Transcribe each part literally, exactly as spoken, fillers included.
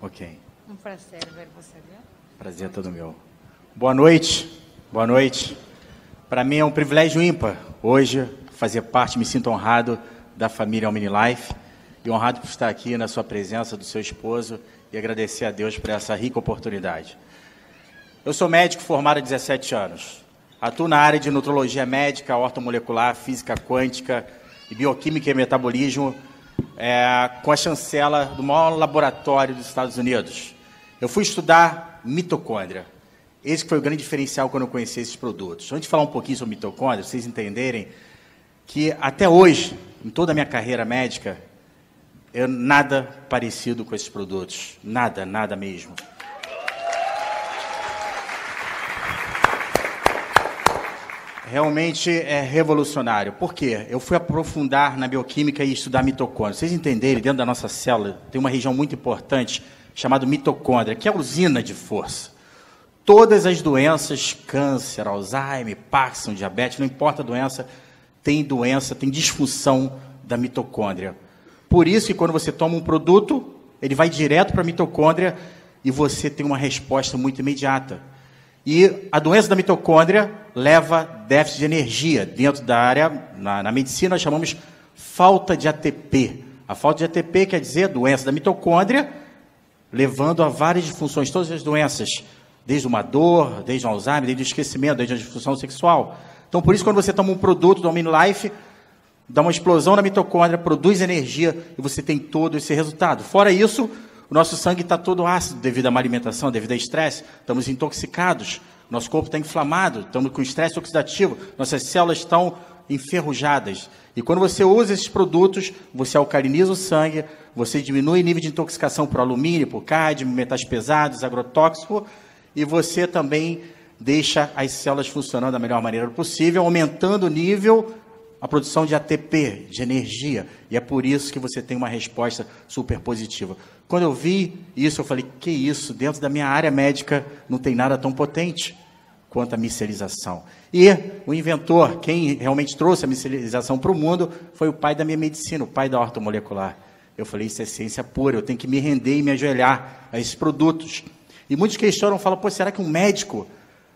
Ok. Um prazer ver você, viu? Prazer é todo meu. Boa noite, boa noite. Para mim é um privilégio ímpar hoje fazer parte, me sinto honrado da família OmniLife e honrado por estar aqui na sua presença, do seu esposo, e agradecer a Deus por essa rica oportunidade. Eu sou médico formado há dezessete anos. Atuo na área de nutrologia médica, ortomolecular, física quântica e bioquímica e metabolismo, é, com a chancela do maior laboratório dos Estados Unidos. Eu fui estudar mitocôndria. Esse foi o grande diferencial quando eu conheci esses produtos. Antes de falar um pouquinho sobre mitocôndria, vocês entenderem que até hoje, em toda a minha carreira médica, eu nada parecido com esses produtos. Nada, nada mesmo. Realmente é revolucionário. Por quê? Eu fui aprofundar na bioquímica e estudar mitocôndria. Vocês entenderem, dentro da nossa célula tem uma região muito importante chamada mitocôndria, que é a usina de força. Todas as doenças, câncer, Alzheimer, Parkinson, diabetes, não importa a doença, tem doença, tem disfunção da mitocôndria. Por isso que quando você toma um produto, ele vai direto para a mitocôndria e você tem uma resposta muito imediata. E a doença da mitocôndria leva déficit de energia. Dentro da área, na, na medicina, nós chamamos falta de A T P. A falta de A T P quer dizer doença da mitocôndria, levando a várias disfunções, todas as doenças, desde uma dor, desde um Alzheimer, desde o esquecimento, desde a disfunção sexual. Então, por isso, quando você toma um produto do OmniLife, dá uma explosão na mitocôndria, produz energia e você tem todo esse resultado. Fora isso, o nosso sangue está todo ácido devido a uma alimentação, devido a estresse, estamos intoxicados, nosso corpo está inflamado, estamos com estresse oxidativo, nossas células estão enferrujadas. E quando você usa esses produtos, você alcaliniza o sangue, você diminui o nível de intoxicação por alumínio, por cádmio, metais pesados, agrotóxico, e você também deixa as células funcionando da melhor maneira possível, aumentando o nível, a produção de A T P, de energia. E é por isso que você tem uma resposta super positiva. Quando eu vi isso, eu falei, que isso? Dentro da minha área médica não tem nada tão potente quanto a micelização. E o inventor, quem realmente trouxe a micelização para o mundo, foi o pai da minha medicina, o pai da ortomolecular. Eu falei, isso é ciência pura, eu tenho que me render e me ajoelhar a esses produtos. E muitos questionam, falam, pô, será que um médico,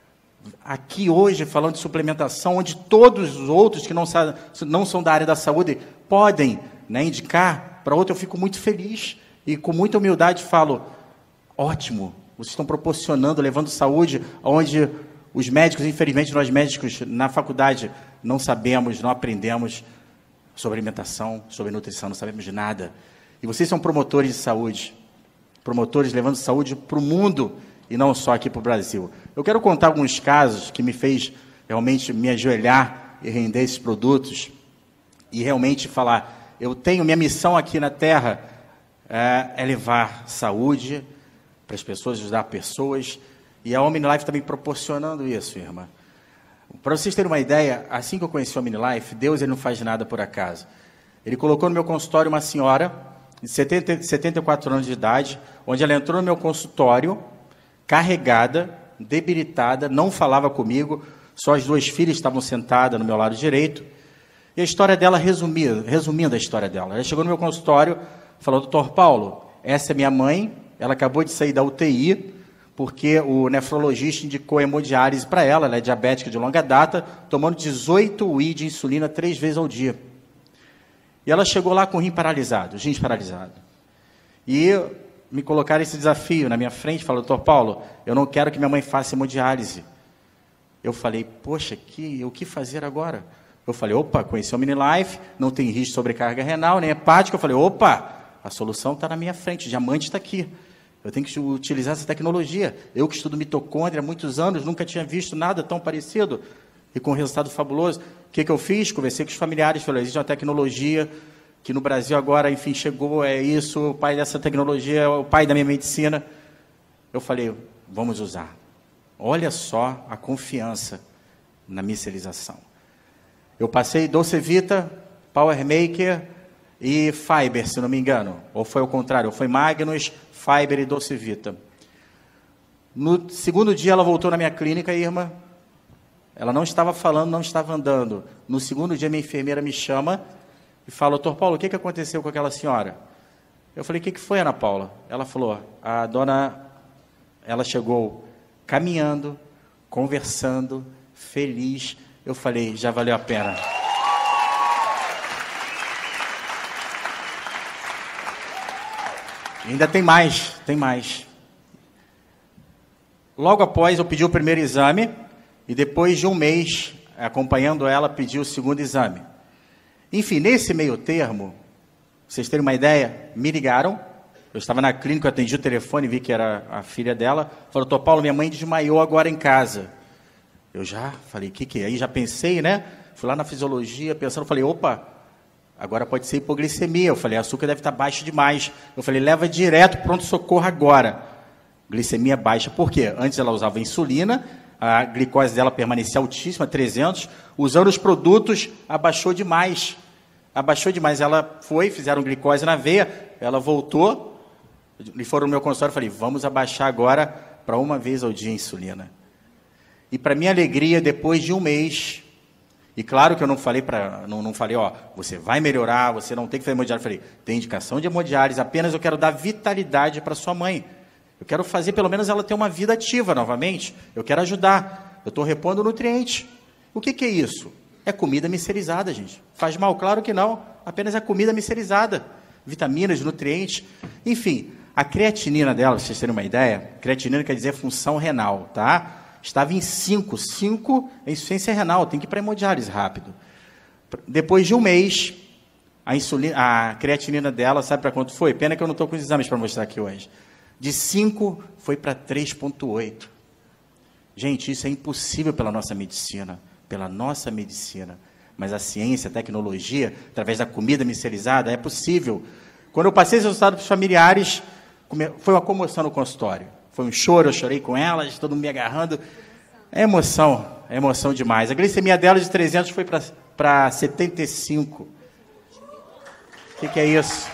aqui hoje, falando de suplementação, onde todos os outros que não, não são da área da saúde podem, né, indicar para outro, eu fico muito feliz e com muita humildade falo, ótimo, vocês estão proporcionando, levando saúde onde os médicos, infelizmente, nós médicos na faculdade não sabemos, não aprendemos sobre alimentação, sobre nutrição, não sabemos de nada. E vocês são promotores de saúde, promotores levando saúde para o mundo e não só aqui para o Brasil. Eu quero contar alguns casos que me fez realmente me ajoelhar e render esses produtos e realmente falar, eu tenho, minha missão aqui na Terra é, é levar saúde para as pessoas, ajudar pessoas, e a OmniLife também proporcionando isso, irmã. Para vocês terem uma ideia, assim que eu conheci a OmniLife, Deus ele não faz nada por acaso. Ele colocou no meu consultório uma senhora de setenta, setenta e quatro anos de idade, onde ela entrou no meu consultório, carregada, debilitada, não falava comigo, só as duas filhas estavam sentadas no meu lado direito, e a história dela, resumia, resumindo a história dela, ela chegou no meu consultório, falou, doutor Paulo, essa é minha mãe, ela acabou de sair da U T I, porque o nefrologista indicou hemodiálise para ela, ela é diabética de longa data, tomando dezoito U I de insulina três vezes ao dia. E ela chegou lá com o rim paralisado, o rins paralisado. E me colocaram esse desafio na minha frente, falou, doutor Paulo, eu não quero que minha mãe faça hemodiálise. Eu falei, poxa, que, o que fazer agora? Eu falei, opa, conheci o OmniLife, não tem risco de sobrecarga renal, nem hepática. Eu falei, opa, a solução está na minha frente, o diamante está aqui. Eu tenho que utilizar essa tecnologia. Eu que estudo mitocôndria há muitos anos, nunca tinha visto nada tão parecido e com resultado fabuloso. O que, que eu fiz? Conversei com os familiares, falei, existe uma tecnologia que no Brasil agora, enfim, chegou, é isso, o pai dessa tecnologia é o pai da minha medicina. Eu falei, vamos usar. Olha só a confiança na micelização. Eu passei Docevita, Power Maker e Fiber, se não me engano. Ou foi o contrário, ou foi Magnus, Fiber e Docevita. No segundo dia, ela voltou na minha clínica, Irma. Ela não estava falando, não estava andando. No segundo dia, minha enfermeira me chama e fala, doutor Paulo, o que, que aconteceu com aquela senhora? Eu falei, o que, que foi, Ana Paula? Ela falou, a dona, ela chegou caminhando, conversando, feliz. Eu falei, já valeu a pena. E ainda tem mais, tem mais. Logo após, eu pedi o primeiro exame, e depois de um mês, acompanhando ela, pedi o segundo exame. Enfim, nesse meio termo, vocês terem uma ideia, me ligaram, eu estava na clínica, eu atendi o telefone, vi que era a filha dela, falou, doutor Paulo, minha mãe desmaiou agora em casa. Eu já falei, o que que é? Aí já pensei, né? Fui lá na fisiologia, pensando, falei, opa, agora pode ser hipoglicemia. Eu falei, açúcar deve estar baixo demais. Eu falei, leva direto, pronto-socorro agora. Glicemia baixa, por quê? Antes ela usava insulina, a glicose dela permanecia altíssima, trezentos, usando os produtos, abaixou demais. Abaixou demais. Ela foi, fizeram glicose na veia, ela voltou, e foram no meu consultório, falei, vamos abaixar agora para uma vez ao dia a insulina. E para minha alegria, depois de um mês, e claro que eu não falei, pra, não, não falei, ó, você vai melhorar, você não tem que fazer hemodiálise. Eu falei, tem indicação de hemodiálise, apenas eu quero dar vitalidade para sua mãe. Eu quero fazer, pelo menos, ela ter uma vida ativa novamente. Eu quero ajudar. Eu estou repondo nutrientes. O que, que é isso? É comida micerizada, gente. Faz mal? Claro que não. Apenas é comida micerizada. Vitaminas, nutrientes. Enfim, a creatinina dela, para vocês terem uma ideia, creatinina quer dizer função renal, tá? Estava em cinco. cinco é insuficiência renal. Tem que ir para hemodiálise rápido. Depois de um mês, a, insulina, a creatinina dela, sabe para quanto foi? Pena que eu não estou com os exames para mostrar aqui hoje. De cinco foi para três vírgula oito. Gente, isso é impossível pela nossa medicina, pela nossa medicina. Mas a ciência, a tecnologia, através da comida micerizada, é possível. Quando eu passei esse resultado para os familiares, foi uma comoção no consultório. Foi um choro, eu chorei com elas, todo mundo me agarrando. É emoção, é emoção demais. A glicemia dela de trezentos foi para setenta e cinco. O que, que é isso?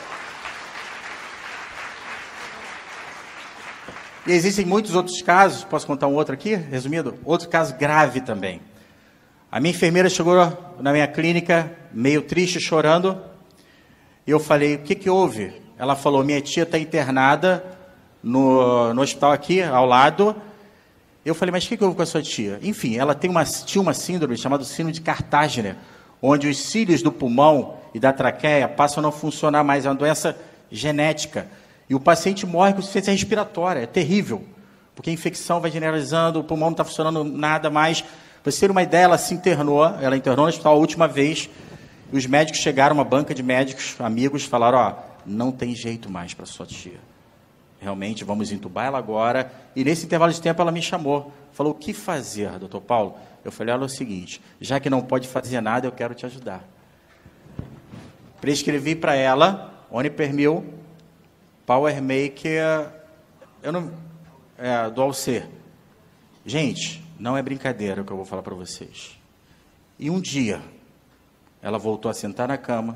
E existem muitos outros casos, posso contar um outro aqui, resumido? Outro caso grave também. A minha enfermeira chegou na minha clínica, meio triste, chorando, e eu falei, o que que houve? Ela falou, minha tia está internada no, no hospital aqui, ao lado. Eu falei, mas o que que houve com a sua tia? Enfim, ela tem uma, tinha uma síndrome chamada síndrome de Cartagena, onde os cílios do pulmão e da traqueia passam a não funcionar mais, é uma doença genética. E o paciente morre com insuficiência respiratória, é terrível, porque a infecção vai generalizando, o pulmão não está funcionando nada mais. Para você ter uma ideia, ela se internou, ela internou no hospital a última vez, e os médicos chegaram, uma banca de médicos, amigos, falaram, ó, não tem jeito mais para sua tia. Realmente, vamos entubar ela agora. E nesse intervalo de tempo ela me chamou, falou, o que fazer, doutor Paulo? Eu falei, olha, é o seguinte, já que não pode fazer nada, eu quero te ajudar. Prescrevi para ela, Onipermil, Power Maker, eu não, é, do Alcer. Gente, não é brincadeira o que eu vou falar para vocês. E um dia, ela voltou a sentar na cama.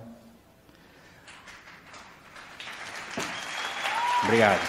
Obrigado.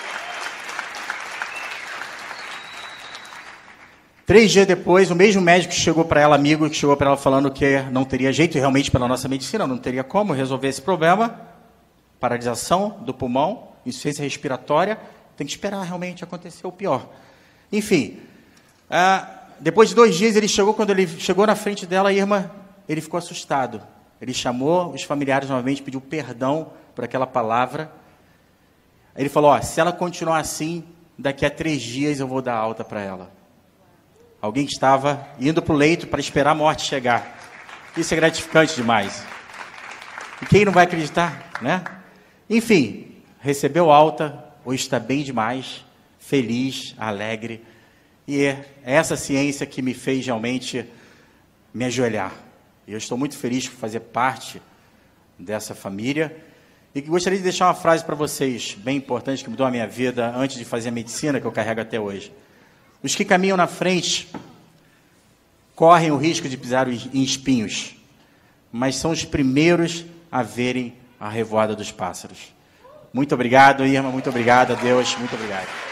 Três dias depois, o mesmo médico chegou para ela, amigo, que chegou para ela falando que não teria jeito, e realmente pela nossa medicina, não teria como resolver esse problema. Paralisação do pulmão, insuficiência respiratória, tem que esperar realmente acontecer o pior. Enfim, ah, depois de dois dias, ele chegou, quando ele chegou na frente dela, a Irma, ele ficou assustado. Ele chamou os familiares novamente, pediu perdão por aquela palavra. Ele falou, ó, se ela continuar assim, daqui a três dias eu vou dar alta para ela. Alguém que estava indo para o leito para esperar a morte chegar. Isso é gratificante demais. E quem não vai acreditar, né? Enfim, recebeu alta, hoje está bem demais, feliz, alegre. E é essa ciência que me fez realmente me ajoelhar. E eu estou muito feliz por fazer parte dessa família. E gostaria de deixar uma frase para vocês, bem importante, que mudou a minha vida antes de fazer a medicina, que eu carrego até hoje. Os que caminham na frente correm o risco de pisar em espinhos, mas são os primeiros a verem a revoada dos pássaros. Muito obrigado, Irma, muito obrigado a Deus, muito obrigado.